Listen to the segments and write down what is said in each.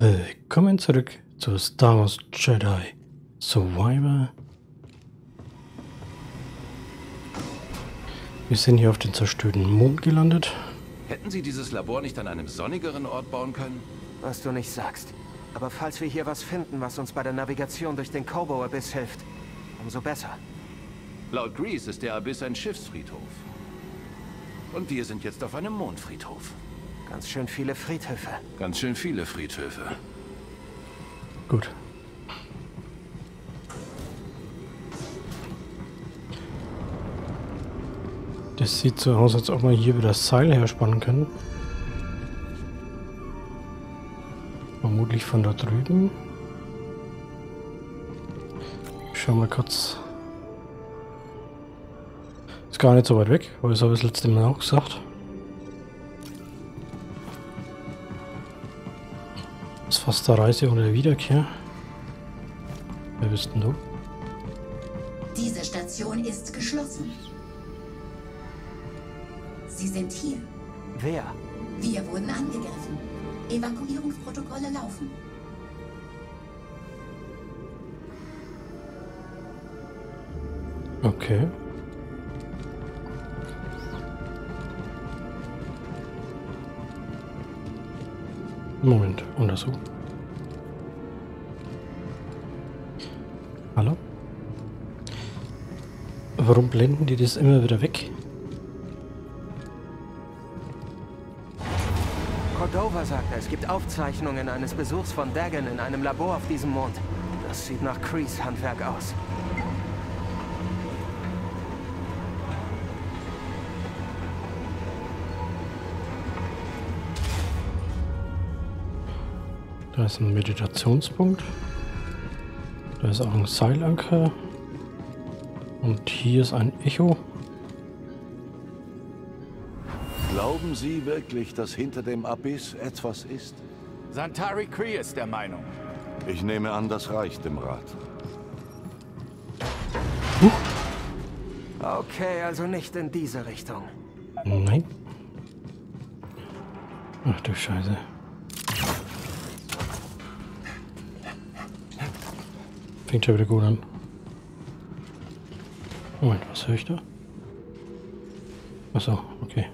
Willkommen zurück zu Star Wars Jedi Survivor. Wir sind hier auf den zerstörten Mond gelandet. Hätten Sie dieses Labor nicht an einem sonnigeren Ort bauen können? Was du nicht sagst. Aber falls wir hier was finden, was uns bei der Navigation durch den Kobo-Abyss hilft, umso besser. Laut Grease ist der Abyss ein Schiffsfriedhof. Und wir sind jetzt auf einem Mondfriedhof. Ganz schön viele Friedhöfe. Ganz schön viele Friedhöfe. Gut. Das sieht so aus, als ob wir hier wieder das Seil herspannen können. Vermutlich von da drüben. Schauen wir kurz. Ist gar nicht so weit weg, weil ich habe das letzte Mal auch gesagt. Das ist fast der Reise ohne Wiederkehr. Wer bist denn du? Diese Station ist geschlossen. Sie sind hier. Wer? Wir wurden angegriffen. Evakuierungsprotokolle laufen. Okay. Moment, untersuchen. Hallo? Warum blenden die das immer wieder weg? Cordova sagte, es gibt Aufzeichnungen eines Besuchs von Dagan in einem Labor auf diesem Mond. Das sieht nach Krees Handwerk aus. Da ist ein Meditationspunkt. Da ist auch ein Seilanker. Und hier ist ein Echo. Glauben Sie wirklich, dass hinter dem Abyss etwas ist? Santari Khri ist der Meinung. Ich nehme an, das reicht dem Rat. Okay, also nicht in diese Richtung. Nein. Ach du Scheiße. Fängt ja wieder gut an. Moment, was höre ich da? Achso, okay.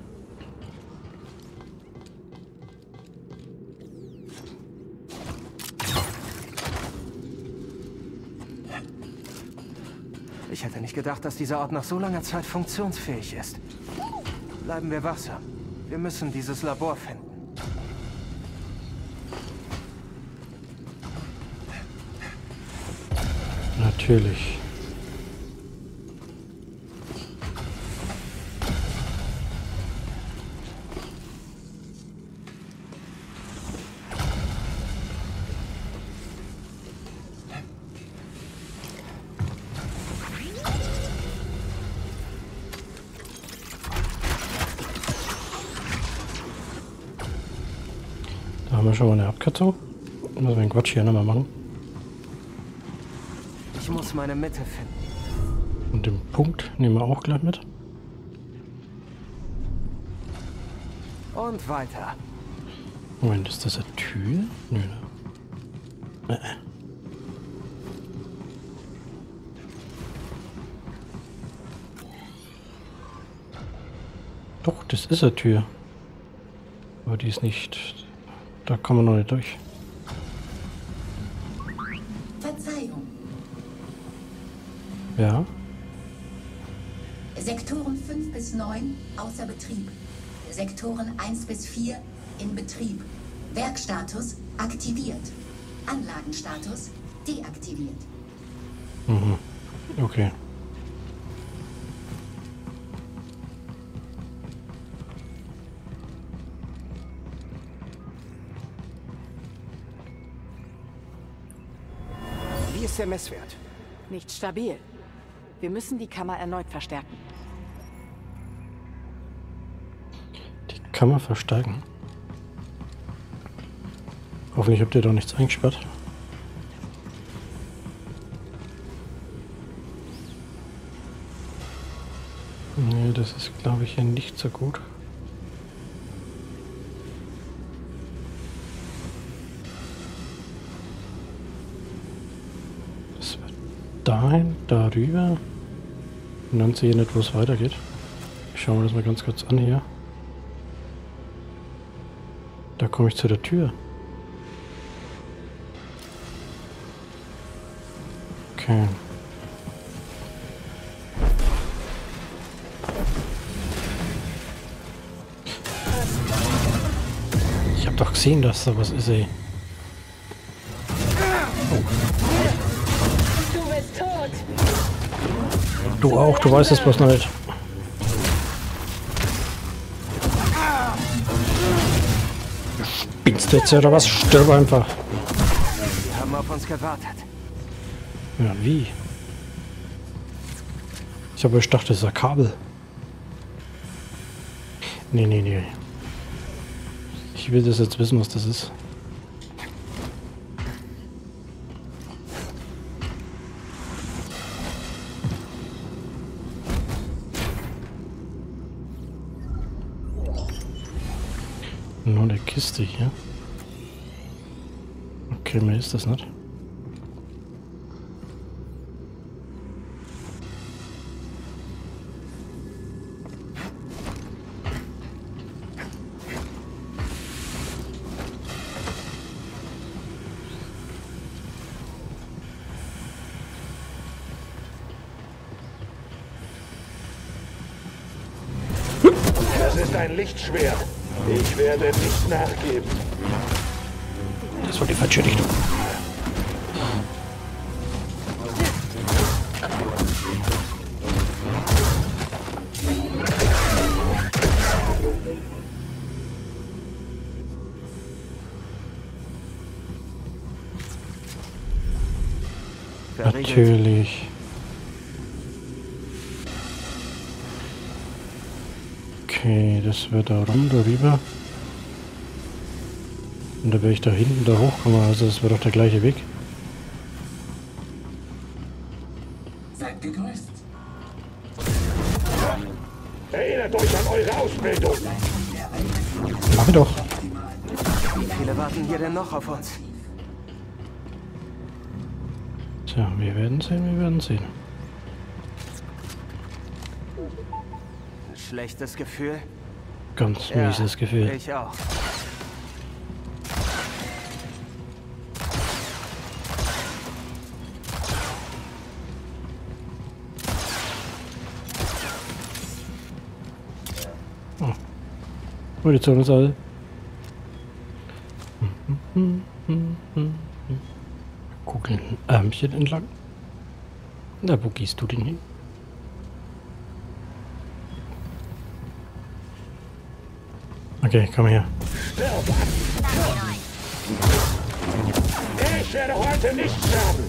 Ich hätte nicht gedacht, dass dieser Ort nach so langer Zeit funktionsfähig ist. Bleiben wir wachsam. Wir müssen dieses Labor finden. Natürlich. Da haben wir schon mal eine Abkürzung. Müssen wir den Quatsch hier nochmal machen. Ich muss meine Mitte finden. Und den Punkt nehmen wir auch gleich mit. Und weiter. Moment, ist das eine Tür? Nö, ne? Doch, das ist eine Tür. Aber die ist nicht... Da kommen wir noch nicht durch. Verzeihung. Ja? Sektoren 5 bis 9 außer Betrieb. Sektoren 1 bis 4 in Betrieb. Werkstatus aktiviert. Anlagenstatus deaktiviert. Mhm. Okay. Wie ist der Messwert? Nicht stabil. Wir müssen die Kammer erneut verstärken. Die kann man verstärken. Hoffentlich habt ihr doch nichts eingesperrt. Nee, das ist, glaube ich, hier nicht so gut. dahin, darüber. Und dann sehe ich nicht, wo es weitergeht. Ich schaue mir das mal ganz kurz an hier. Da komme ich zu der Tür. Okay. Ich habe doch gesehen, dass da was ist, ey. Du bist tot. Du auch, du weißt es bloß noch nicht. Spinnst du jetzt oder was? Stirb einfach. Sie haben auf uns gewartet. Ja, wie? Ich habe gedacht, das ist ein Kabel. Nee, nee, nee. Ich will das jetzt wissen, was das ist. Nur eine Kiste hier. Okay, mehr ist das nicht. Das ist ein Lichtschwert. Ich werde nicht nachgeben. Das war die falsche Richtung. Natürlich. Okay, das wird da rum, darüber. Und da werde ich da hinten da hochkommen, also das wird doch der gleiche Weg. Seid gegrüßt. Erinnert euch an eure Ausbildung. Mach ich doch. Wie viele warten hier denn noch auf uns? Tja, wir werden sehen, wir werden sehen. Ein schlechtes Gefühl? Ganz mieses Gefühl. Ich auch. Munition ist alle. Gucken Ärmchen entlang. Na, wo gehst du denn hin? Okay, komm her. Ich werde heute nicht sterben.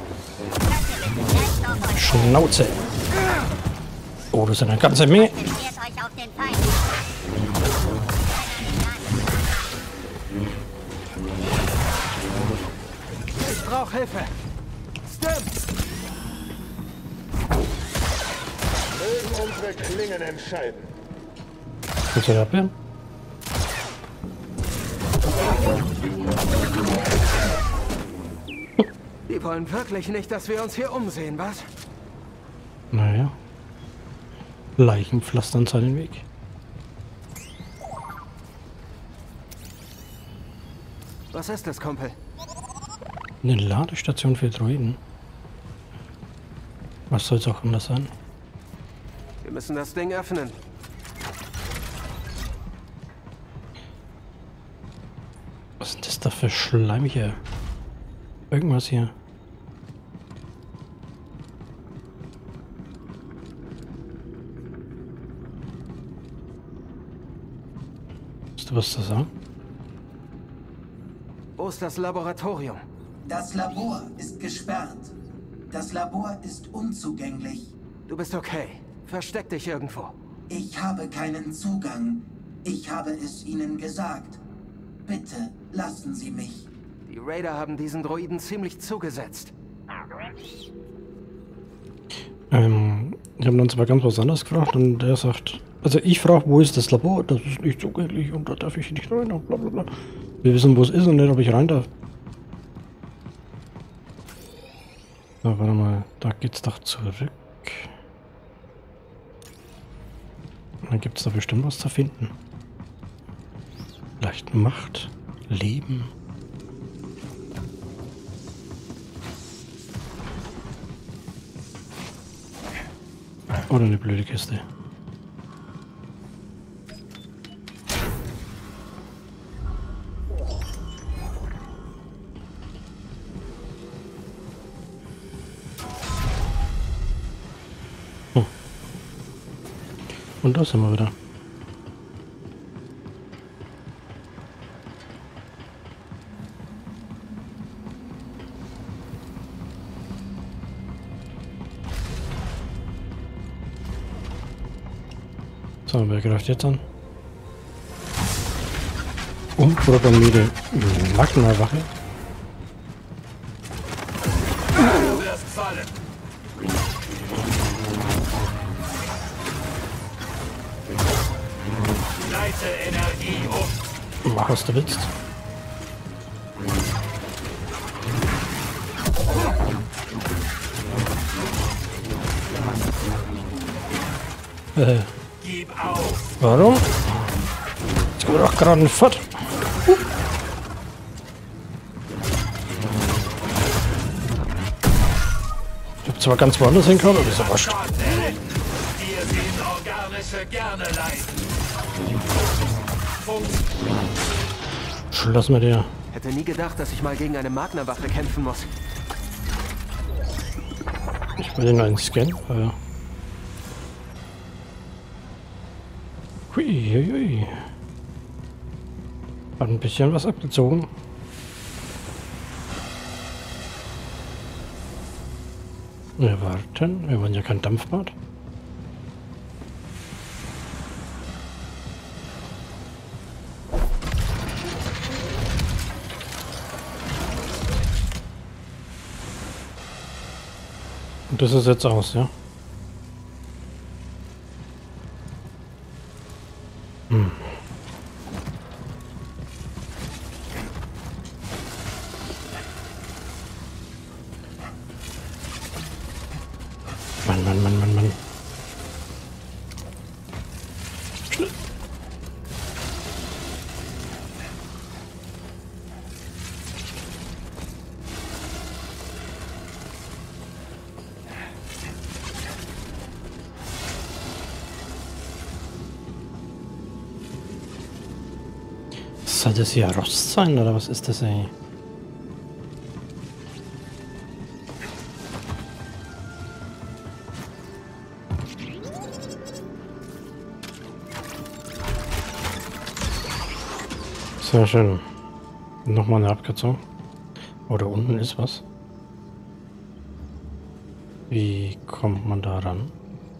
Schnauze. Oh, das ist eine ganze Menge. Ich brauche Hilfe. Stimmt. Mögen unsere Klingen entscheiden. Willst du da abwehren? Die wollen wirklich nicht, dass wir uns hier umsehen, was? Naja. Leichen pflastern seinen Weg. Was ist das, Kumpel? Eine Ladestation für Droiden. Was soll es auch anders sein? Wir müssen das Ding öffnen. Was sind das da für schleimige... Irgendwas hier. Hast du was zu sagen? Wo ist das Laboratorium? Das Labor ist gesperrt. Das Labor ist unzugänglich. Du bist okay. Versteck dich irgendwo. Ich habe keinen Zugang. Ich habe es Ihnen gesagt. Bitte lassen Sie mich. Die Raider haben diesen Droiden ziemlich zugesetzt. Ich habe uns aber ganz was anderes gefragt und der sagt, also ich frage, wo ist das Labor? Das ist nicht zugänglich und da darf ich nicht rein und bla bla bla. Wir wissen, wo es ist und nicht, ob ich rein darf. So, warte mal, da geht's doch zurück. Dann gibt es da bestimmt was zu finden. Vielleicht Macht, Leben. Oder eine blöde Kiste. Und da sind wir wieder. So, wer greift jetzt an? Umprogrammierte Magna-Wache. Du wirst fallen. Leite Energie um. Mach, was du willst. Gib auf. Warum? Jetzt geht doch gerade fort. Ich hab zwar ganz woanders hingehauen, aber ist ja wurscht. Wir sehen organische gerne leiden. Schloss mit dir. Hätte nie gedacht, dass ich mal gegen eine Magna-Wache kämpfen muss. Ich will den einen scannen. Ja. Hui. Hat ein bisschen was abgezogen. Wir warten. Wir wollen ja kein Dampfbad. Und das ist jetzt aus, ja? Mann. Schnell. Soll das hier Rost sein, oder was ist das, ey? Sehr schön. Nochmal eine Abkürzung. Oh, da unten ist was. Wie kommt man da ran?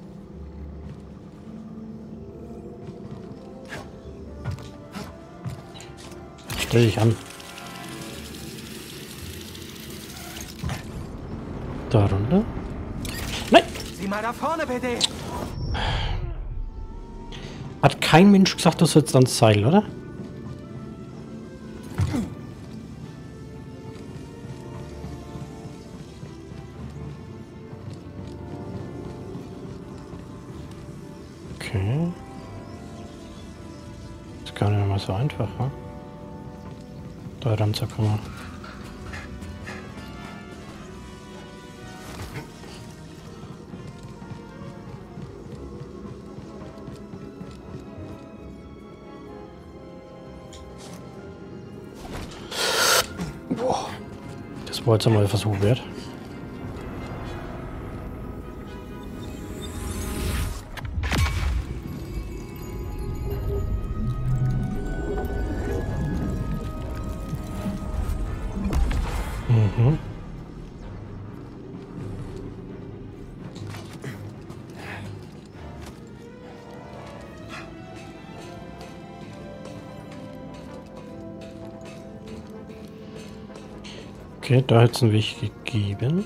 Stell dich an. Da runter? Nein! Sieh mal da vorne, bitte! Hat kein Mensch gesagt, du sollst ans Seil, oder? Okay. Ist gar nicht mehr so einfach, ne? Da ranzukommen. Boah. Das war jetzt einmal ein Versuch wert. Mhm. Okay, da hat es einen Weg gegeben.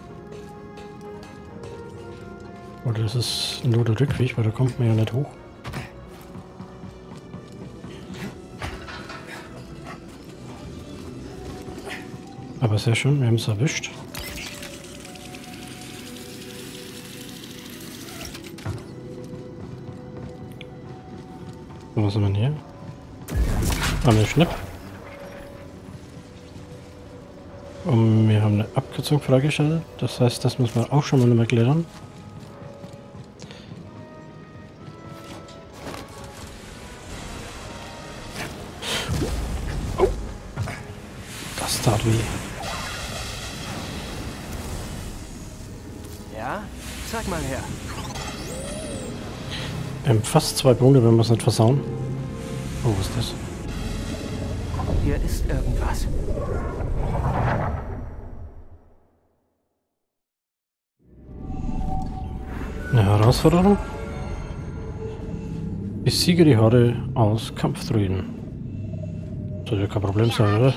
Oder das ist nur der Rückweg, weil da kommt man ja nicht hoch. Aber sehr schön, wir haben es erwischt. Was haben wir hier? Eine Schnipp. Und wir haben eine Abkürzung freigeschaltet. Das heißt, das müssen wir auch schon mal nicht mehr klettern. Oh. Das tat weh. Ja? Zeig mal her. Fast 2 Punkte, wenn wir es nicht versauen. Oh, was ist das? Hier ist irgendwas. Eine Herausforderung? Besiege die Horde aus Kampfdruiden. Soll ja kein Problem sein, oder?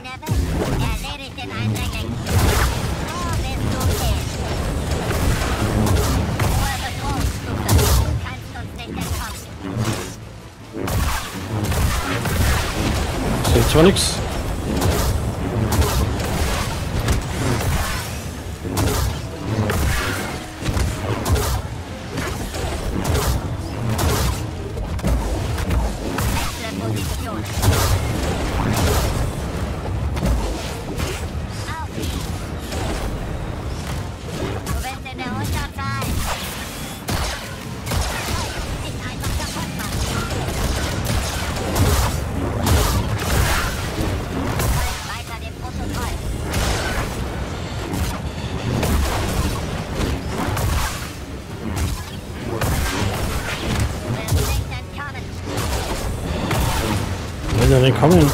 Sehe zwar nichts. Wenn wir denn kommen.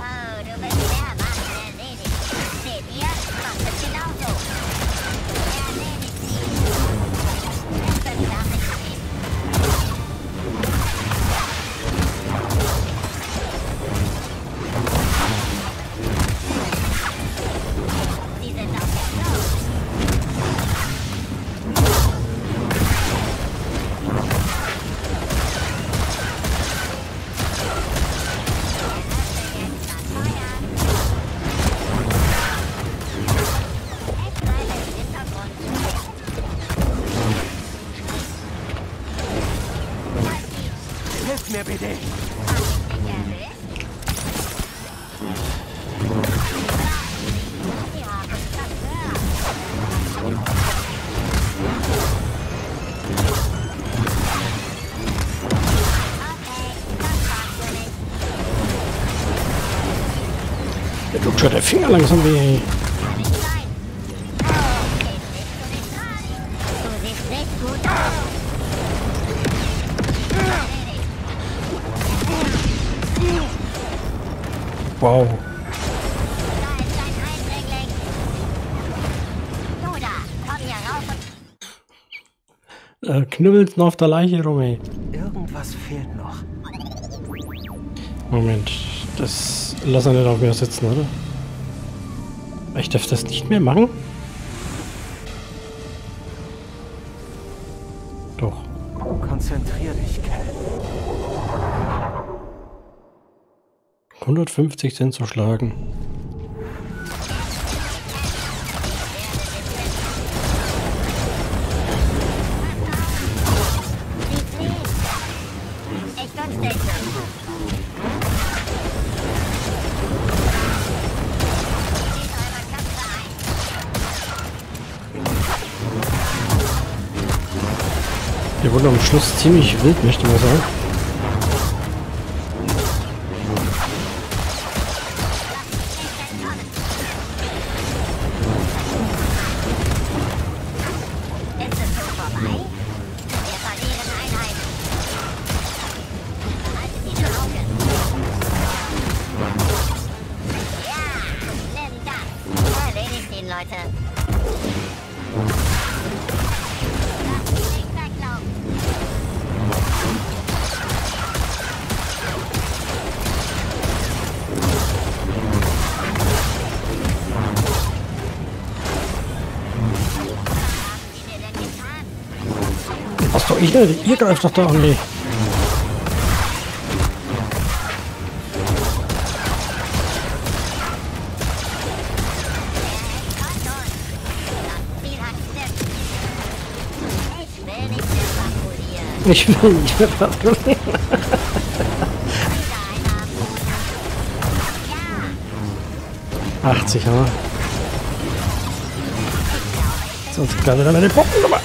Hilf mir bitte. Der tut schon der Finger langsam weh. Wow. Knüppelst noch auf der Leiche rum, ey. Irgendwas fehlt noch. Moment, das lass er nicht auf mir sitzen, oder? Ich darf das nicht mehr machen? Doch. Konzentrier dich, Cal. 150 sind zu schlagen. Die wurden am Schluss ziemlich wild, möchte ich mal sagen. Was doch ich nicht? Ihr greift doch da an, nee. Ich will nicht mehr patrouillieren. 80, ja. Sonst gerade dann meine Poppen gemacht.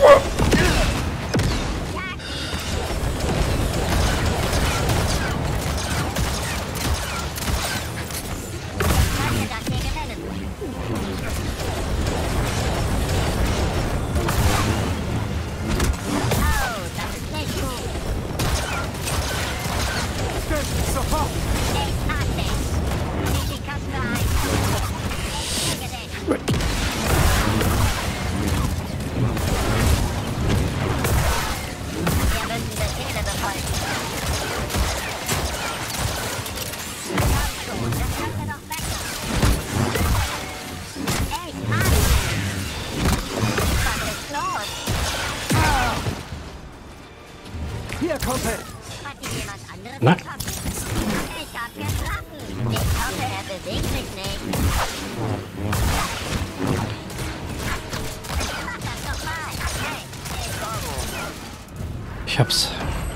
Hier, Kumpel! Hat dir jemand anderes Na? getroffen? Ich hab getroffen. Ich hoffe, er bewegt sich nicht. Mach das doch mal. Hey, Ich hab's.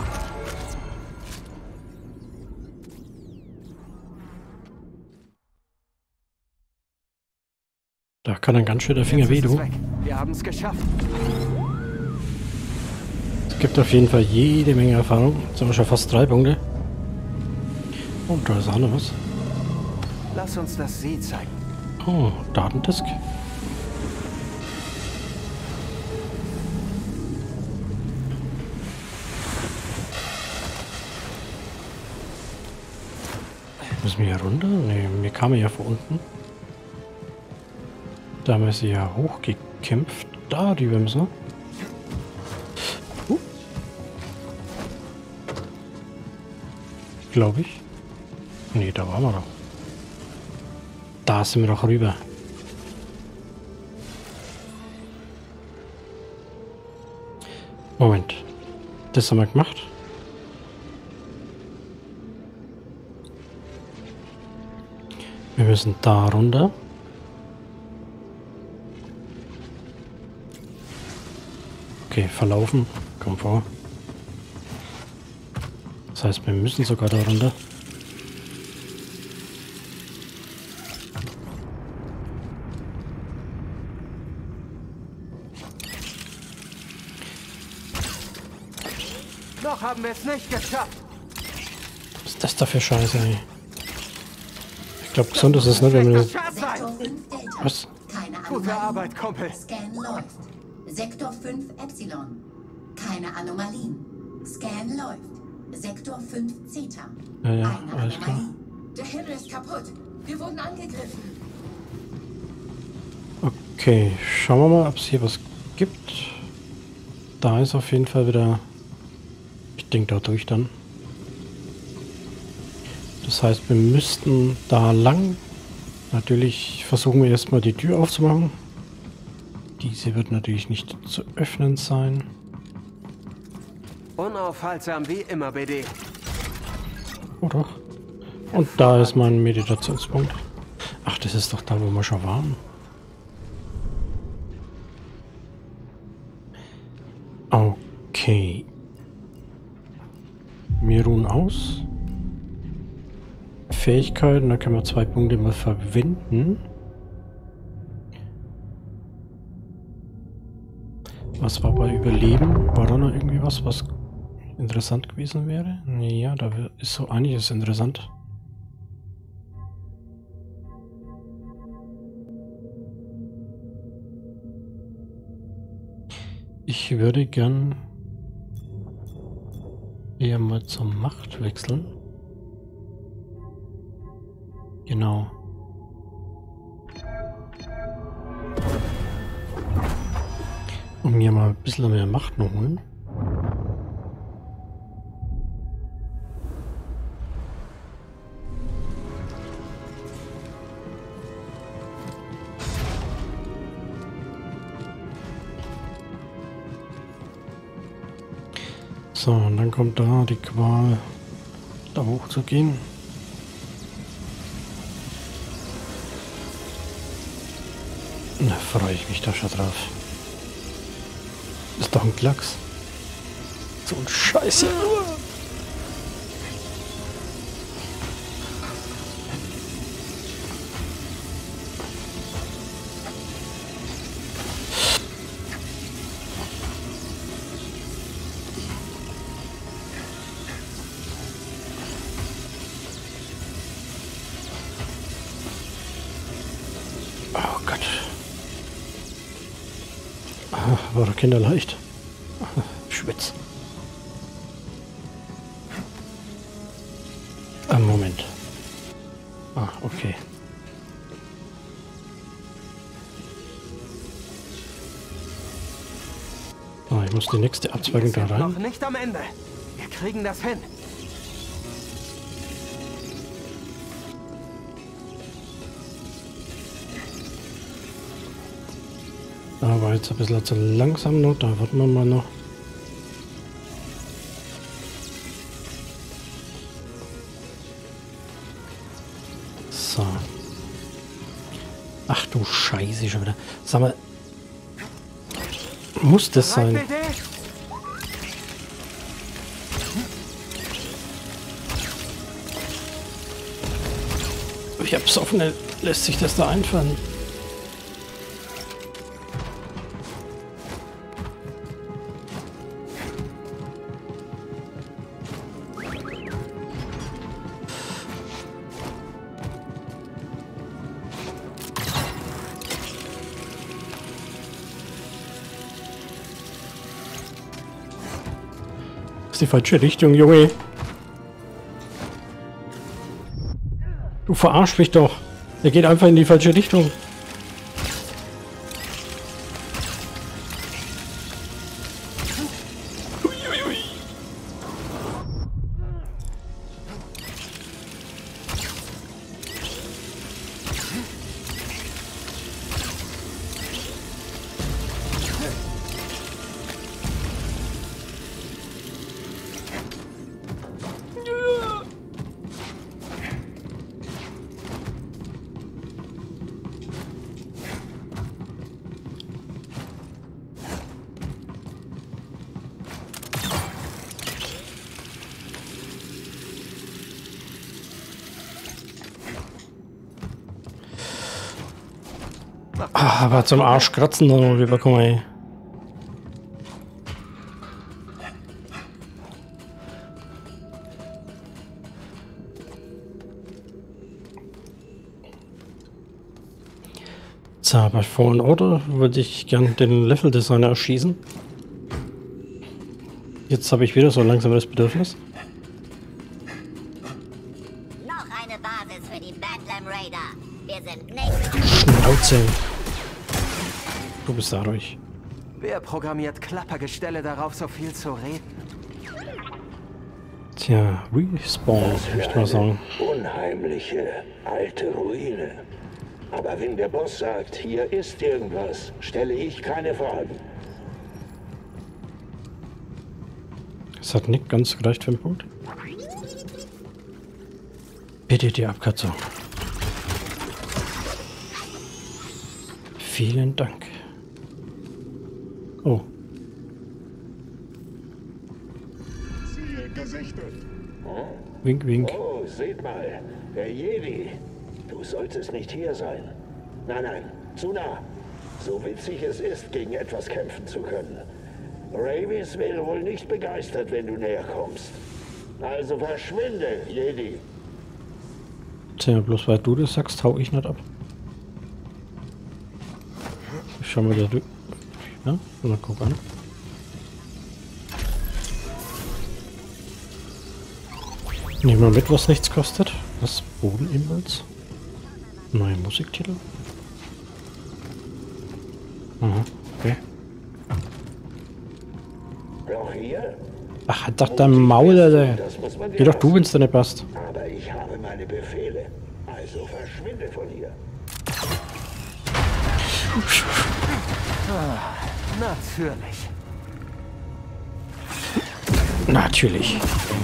Da kann ein ganz schön der Finger weh, Jetzt ist es du. weg. Wir haben es geschafft. Es gibt auf jeden Fall jede Menge Erfahrung. Jetzt haben wir schon fast 3 Punkte. Und da ist auch noch was. Lass uns das Sie zeigen. Oh, Datendisk. Müssen wir hier runter? Ne, mir kam er ja von unten. Da haben wir sie ja hochgekämpft. Da, die Wemse. Glaube ich. Ne, da waren wir doch. Da sind wir doch rüber. Moment. Das haben wir gemacht. Wir müssen da runter. Okay, verlaufen. Komm vor. Das heißt, wir müssen sogar da runter. Noch haben wir es nicht geschafft. Was ist das da für Scheiße, ey? Ich glaube, gesund ist es nicht, wenn wir das... Sektor 5 Delta. Was? Keine Gute Anomalien. Arbeit, Kumpel. Scan läuft. Sektor 5 Epsilon. Keine Anomalien. Scan läuft. Sektor 5 Zeta. Ja, ja, Eine alles klar. Anomalie. Der Himmel ist kaputt. Wir wurden angegriffen. Okay, schauen wir mal, ob es hier was gibt. Da ist auf jeden Fall wieder... Ich denke da durch dann. Das heißt, wir müssten da lang. Natürlich versuchen wir erstmal die Tür aufzumachen. Diese wird natürlich nicht zu öffnen sein. Unaufhaltsam wie immer, BD. Oh doch. Und da ist mein Meditationspunkt. Ach, das ist doch da, wo wir schon waren. Okay. Wir ruhen aus. Fähigkeiten, da können wir 2 Punkte mal verwenden. Was war bei Überleben? War da noch irgendwie was interessant gewesen wäre? Ja, da ist so einiges interessant. Ich würde gern eher mal zur Macht wechseln. Genau. Und mir mal ein bisschen mehr Macht noch holen. So, und dann kommt da die Qual, da hoch zu gehen. Da freue ich mich da schon drauf. Ist doch ein Klacks. So ein Scheiß hier nur. War doch kinderleicht. Schwitz. Moment. Ah, okay. Ah, ich muss die nächste Abzweigung da rein. Noch nicht am Ende. Wir kriegen das hin. Da war jetzt ein bisschen zu langsam noch. Da warten wir mal noch. So. Ach du Scheiße schon wieder. Sag mal. Muss das sein? Wie besoffen lässt sich das da einfallen? Die falsche Richtung, Junge. Du verarsch mich doch. Er geht einfach in die falsche Richtung. Ah, aber zum Arsch kratzen da noch rüberkommen, ey. So, bei Fallen Order würde ich gern den Level-Designer erschießen. Jetzt habe ich wieder so langsam das Bedürfnis. Noch eine Basis für die Badlam Raider. Wir sind nicht... Schnauze. Du bist da ruhig. Wer programmiert Klappergestelle darauf, so viel zu reden? Tja, Respawn, würde ich mal sagen. Unheimliche, alte Ruine. Aber wenn der Boss sagt, hier ist irgendwas, stelle ich keine Fragen. Es hat nicht ganz gereicht für den Punkt. Bitte die Abkürzung. Vielen Dank. Oh. Ziel gesichtet. Wink, wink. Oh, seht mal. Der Jedi. Du solltest nicht hier sein. Nein, nein. Zu nah. So witzig es ist, gegen etwas kämpfen zu können. Ravis wäre wohl nicht begeistert, wenn du näher kommst. Also verschwinde, Jedi. Tja, bloß weil du das sagst, hau ich nicht ab. Ich schau mal da durch. Ja, mal guck an. Nehmen wir mit, was nichts kostet. Das Bodenimpuls. Neue Musiktitel. Aha, okay. Noch hier? Ach, hat doch der Maul, Alter. Geh doch du, wenn's dir nicht passt. Aber ich habe meine Befehle. Also verschwinde von hier. Natürlich. Natürlich.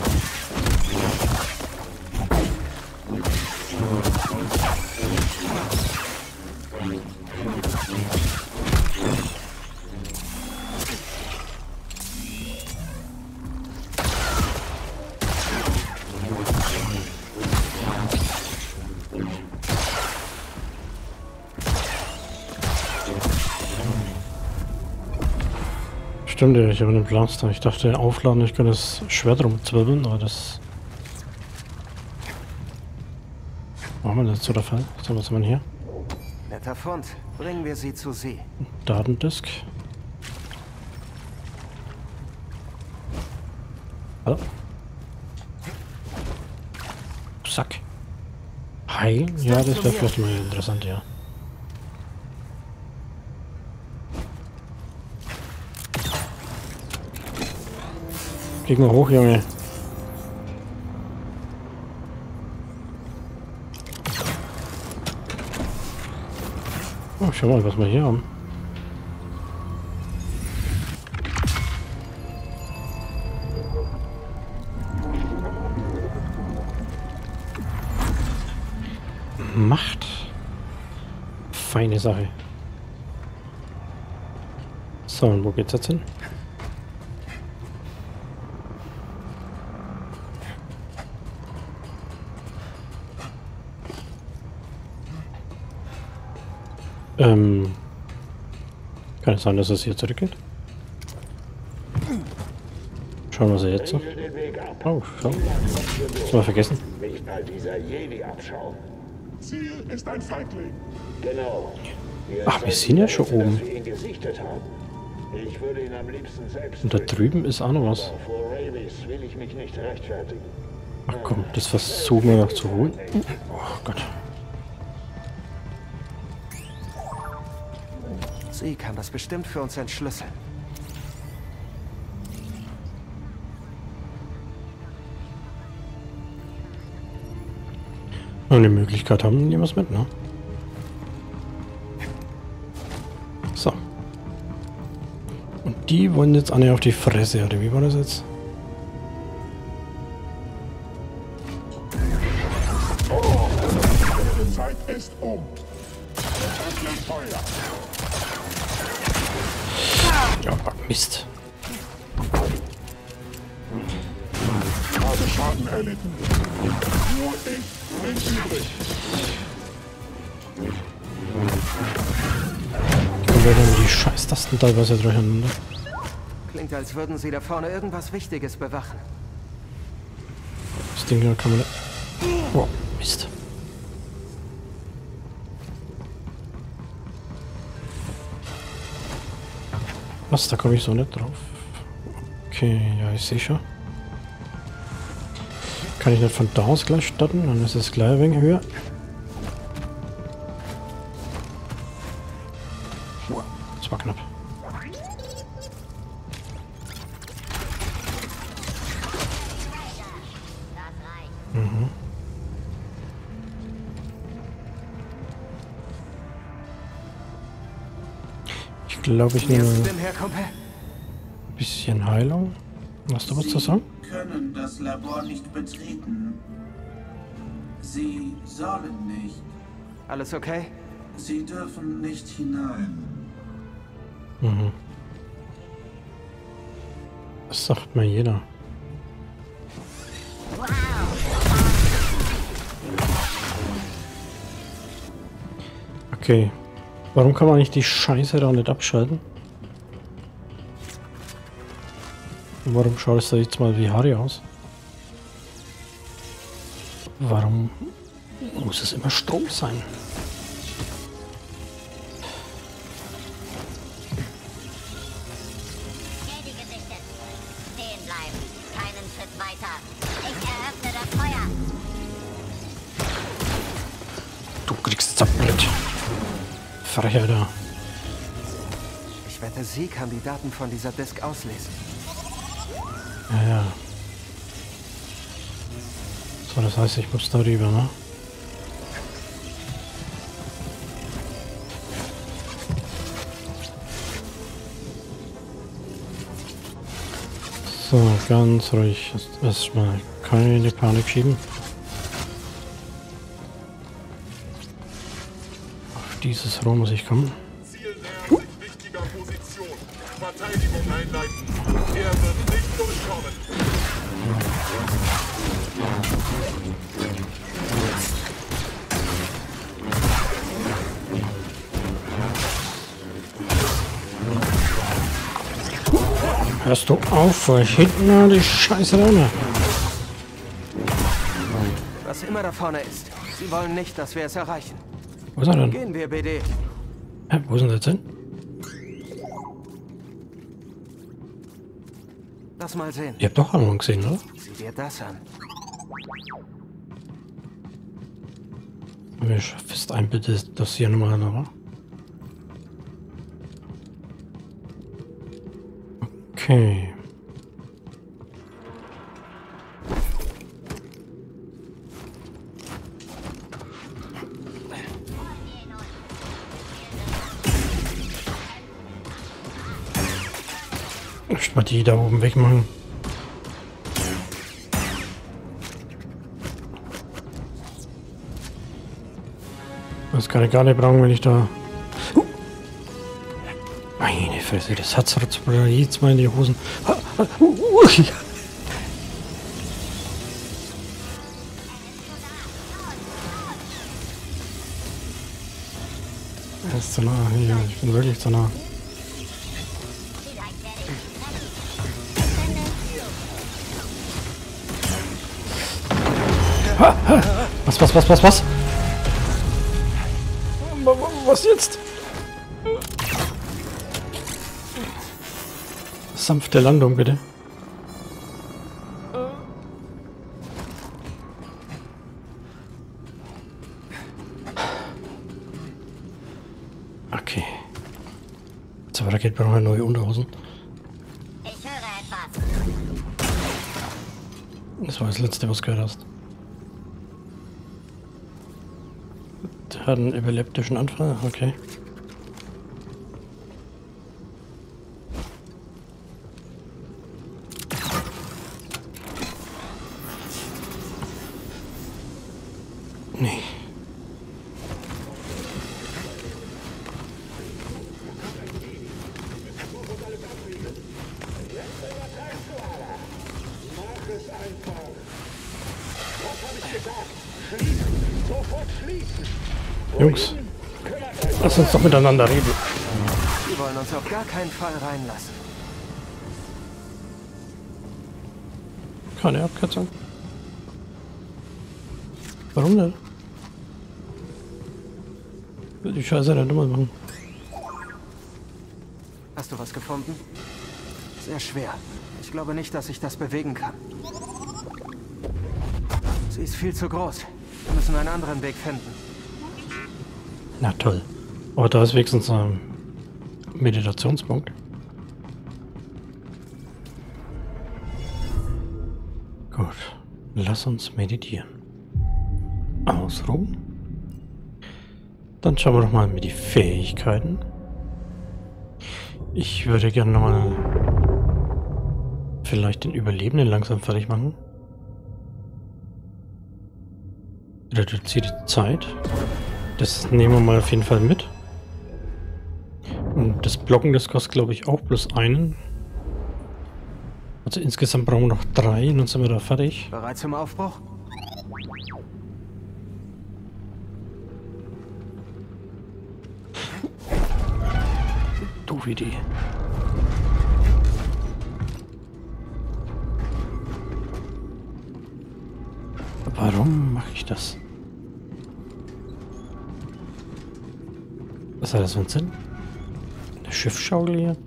Stimmt, ich habe einen Blaster. Ich dachte aufladen, ich kann das Schwert rumzwirbeln, aber das... Machen wir das so der Fall. So, was haben wir hier? Netter Fund. Bringen wir sie zu See. Datendisk. Oh. Sack. Heilen? Ja, das wäre vielleicht mal interessant, ja. Flieg mal hoch, Junge. Oh, schau mal, was wir hier haben. Macht. Feine Sache. So, und wo geht's jetzt hin? Kann es sein, dass es hier zurückgeht? Schauen wir, was er jetzt so. Oh, schau. Das mal vergessen. Nicht mal dieser Jedi abschauen. Ziel ist ein Feigling. Genau. Ach, wir sind ja schon oben. Wir ihn gesichtet haben. Ich würde ihn am liebsten selbst. Und da drüben ist auch noch was. Vor Ravis will ich mich nicht rechtfertigen. Ach komm, das versuchen wir noch zu holen. Oh Gott. Sie kann das bestimmt für uns entschlüsseln. Eine Möglichkeit haben, nehmen wir es mit, ne? So. Und die wollen jetzt alle auf die Fresse, oder wie war das jetzt? Die Zeit ist um. Feuer. Ja, Mist. Habe Schaden erlitten. Nur ich bin übrig. Kommen wir dann die Scheißtasten teilweise durcheinander. Klingt, als würden sie da vorne irgendwas Wichtiges bewachen. Das Ding hier kann man... Oh, Mist. Was, da komme ich so nicht drauf. Okay, ja, ich sehe schon. Kann ich nicht von da aus gleich starten? Dann ist es gleich ein wenig höher. Das war knapp. Mhm. Ich glaube, ich nehme ein bisschen Heilung. Hast du was zu sagen? Sie können das Labor nicht betreten. Sie sollen nicht. Alles okay? Sie dürfen nicht hinein. Mhm. Das sagt mir jeder. Okay. Warum kann man nicht die Scheiße da nicht abschalten? Und warum schaut es da jetzt mal wie Harry aus? Warum muss es immer Strom sein? Jedi gesichtet. Stehen bleiben. Keinen Schritt weiter. Ich eröffne das Feuer. Du kriegst jetzt abblöd. Frechheit da. Ich wette, sie kann die Daten von dieser Disk auslesen. Ja, ja. So, das heißt, ich muss da rüber, ne? So, ganz ruhig. Erstmal keine Panik schieben. Auf dieses Rohr muss ich kommen. Ziel nähert sich wichtiger Position. Verteidigung einleiten. Er wird nicht durchkommen. Hörst du auf, weil ich hinten an die Scheiße rein. Was immer da vorne ist, sie wollen nicht, dass wir es erreichen. Wo ist er denn? Gehen wir, BD. Wo ist denn das hin? Lass mal sehen. Ihr habt doch Ahnung gesehen, oder? Sieh dir das an. Mir fest einbildet, dass hier nochmal einer war. Okay. Ich mal die da oben wegmachen. Das kann ich gar nicht brauchen, wenn ich da... Meine Fresse, das hat's jetzt mal in die Hosen. Er ist zu nah hier, ich bin wirklich zu nah. Was? Was jetzt? Sanfte Landung, bitte. Okay. Zur Rakete brauchen wir neue Unterhosen. Ich höre etwas. Das war das letzte, was du gehört hast. Der hat einen epileptischen Anfall, okay. Nee. Jungs, lass uns doch miteinander reden. Die wollen uns auf gar keinen Fall reinlassen. Keine Abkürzung. Warum denn? Will die Scheiße nicht nochmal machen. Hast du was gefunden? Sehr schwer. Ich glaube nicht, dass ich das bewegen kann. Sie ist viel zu groß. Wir müssen einen anderen Weg finden. Na toll. Aber da ist wenigstens ein Meditationspunkt. Gut. Lass uns meditieren. Ausruhen. Dann schauen wir doch mal mit die Fähigkeiten. Ich würde gerne nochmal vielleicht den Überlebenden langsam fertig machen. Reduziert die Zeit. Das nehmen wir mal auf jeden Fall mit. Und das Blocken, das kostet glaube ich auch plus einen. Also insgesamt brauchen wir noch 3 und dann sind wir da fertig. Bereit zum Aufbruch? Doofe Idee. Warum mache ich das? Was hat das für einen Sinn? Eine Schiffsschaukel hier?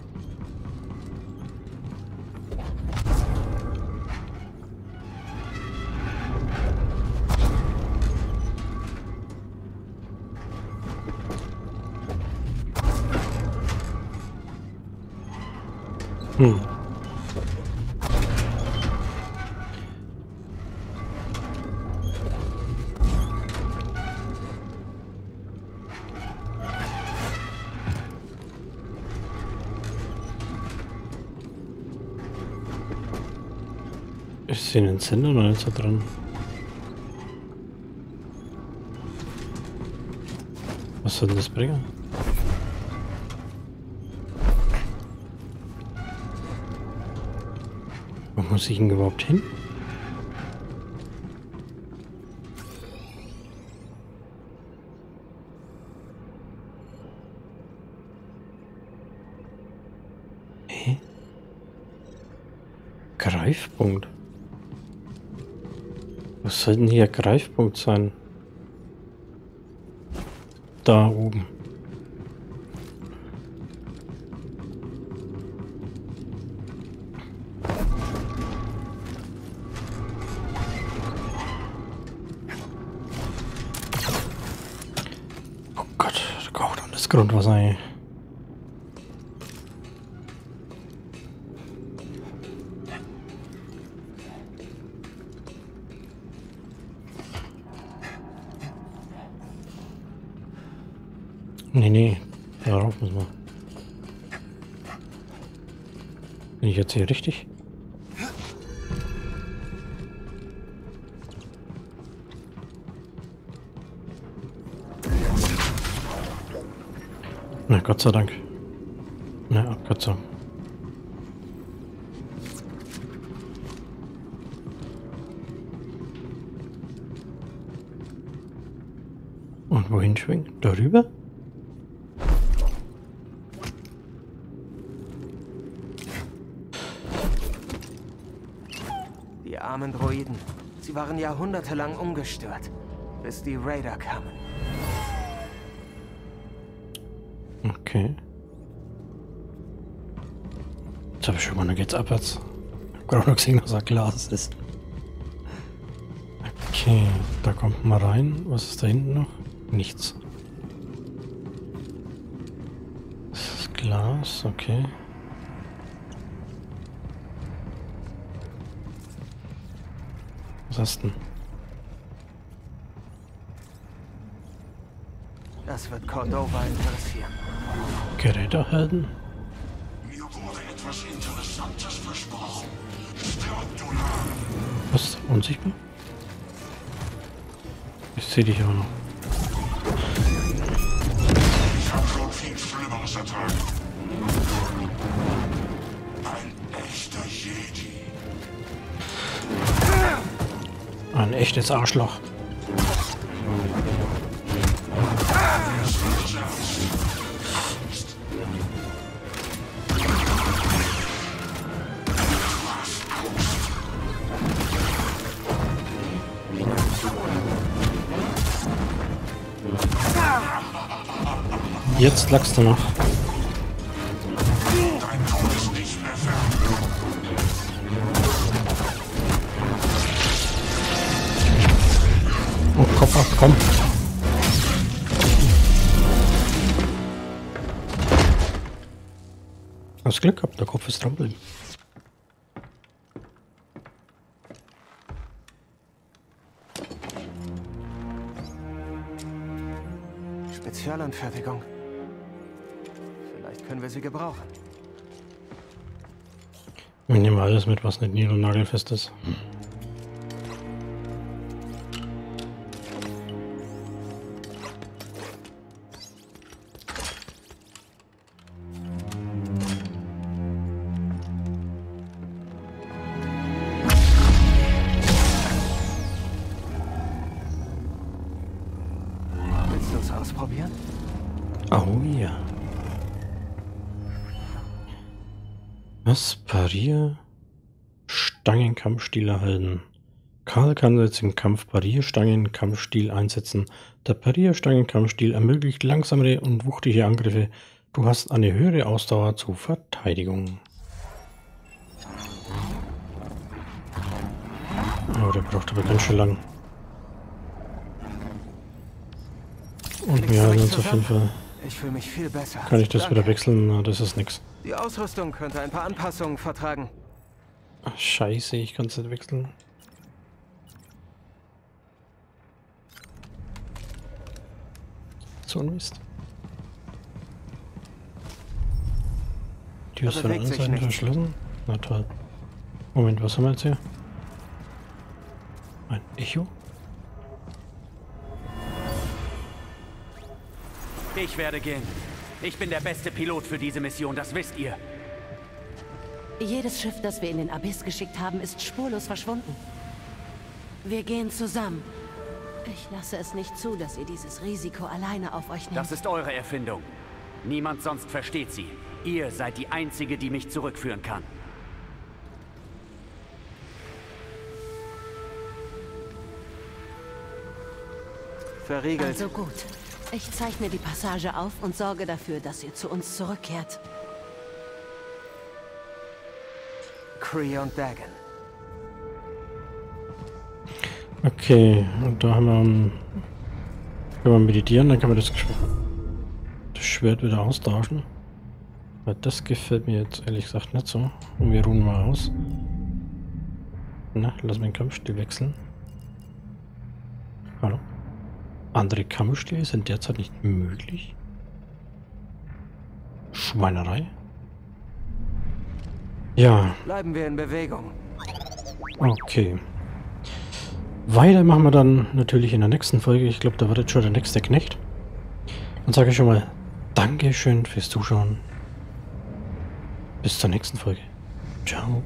Ist hier ein Sender oder ist da dran? Was soll denn das bringen? Wo muss ich denn überhaupt hin? Hä? Greifpunkt. Was soll denn hier Greifpunkt sein? Da oben. Gott, da kocht dann das Grundwasser ein. Nee, darauf müssen wir. Bin ich jetzt hier richtig? Na, Gott sei Dank. Na, Abkürzung. Und wohin schwingen? Darüber? Die armen Droiden. Sie waren jahrhundertelang ungestört, bis die Raider kamen. Okay. Jetzt habe ich schon mal, dann geht's abwärts. Ich habe gerade noch gesehen, dass ein Glas ist. Okay, da kommt man rein. Was ist da hinten noch? Nichts. Das ist Glas, okay. Was hast du denn? Das wird Cordova interessieren. Gerät erhalten? Mir wurde etwas Interessantes versprochen. Was? Unsichtbar? Ich sehe dich aber noch. Ich habe schon viel Schlimmeres ertragen. Ein echter Jedi. Ein echtes Arschloch. Jetzt lagst du noch. Oh, Kopf ab, komm. Hast Glück gehabt, der Kopf ist trampeln. Spezialanfertigung. Vielleicht können wir sie gebrauchen. Wir nehmen alles mit, was nicht nied- und nagelfest ist. Willst du es ausprobieren? Oh ja. Was? Parier? Stangenkampfstil erhalten. Karl kann jetzt im Kampf Parierstangenkampfstil einsetzen. Der Parierstangenkampfstil ermöglicht langsamere und wuchtige Angriffe. Du hast eine höhere Ausdauer zur Verteidigung. Oh, der braucht aber ganz schön lang. Und wir haben uns auf jeden Fall... Ich fühle mich viel besser. Kann ich das Danke. wieder wechseln? Na, das ist nix. Die Ausrüstung könnte ein paar Anpassungen vertragen. Ach, scheiße, ich kann es nicht wechseln. So ein Mist. Tür ist von der bewegt anderen sich Seite nicht. verschlossen. Na toll. Moment, was haben wir jetzt hier? Ein Echo? Ich werde gehen. Ich bin der beste Pilot für diese Mission, das wisst ihr. Jedes Schiff, das wir in den Abyss geschickt haben, ist spurlos verschwunden. Wir gehen zusammen. Ich lasse es nicht zu, dass ihr dieses Risiko alleine auf euch nehmt. Das ist eure Erfindung. Niemand sonst versteht sie. Ihr seid die Einzige, die mich zurückführen kann. Verriegelt. Also gut. Ich zeichne die Passage auf und sorge dafür, dass ihr zu uns zurückkehrt. Kree und Dagan. Okay, und da haben wir... Können wir meditieren, dann kann man das Gespräch... Schwert wieder austauschen. Weil das gefällt mir jetzt ehrlich gesagt nicht so. Und wir ruhen mal aus. Na, lass mich den Kampfstil wechseln. Hallo? Andere Kampfstile sind derzeit nicht möglich. Schweinerei. Ja. Bleiben wir in Bewegung. Okay. Weiter machen wir dann natürlich in der nächsten Folge. Ich glaube, da wird jetzt schon der nächste Knecht. Und sage ich schon mal Dankeschön fürs Zuschauen. Bis zur nächsten Folge. Ciao.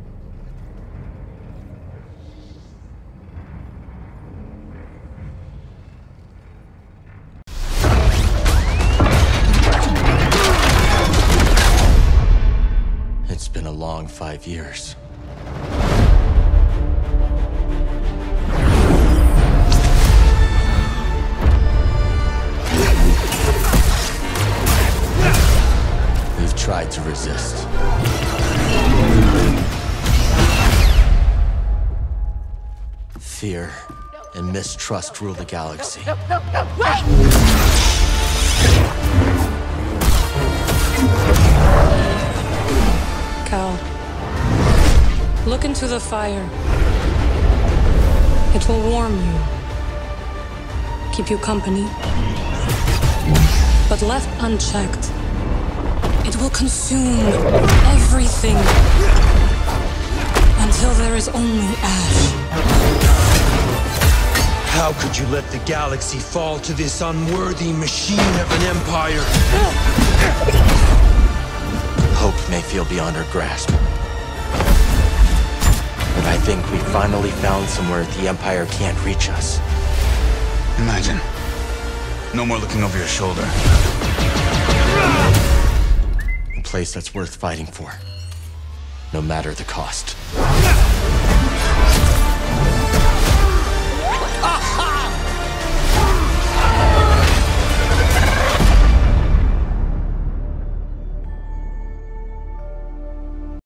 It's been a long 5 years. We've tried to resist. Fear and mistrust rule the galaxy. Wait! Cal, look into the fire. It will warm you, keep you company. But left unchecked, it will consume everything until there is only ash. How could you let the galaxy fall to this unworthy machine of an empire? Hope may feel beyond our grasp. But I think we finally found somewhere the Empire can't reach us. Imagine. No more looking over your shoulder. A place that's worth fighting for. No matter the cost.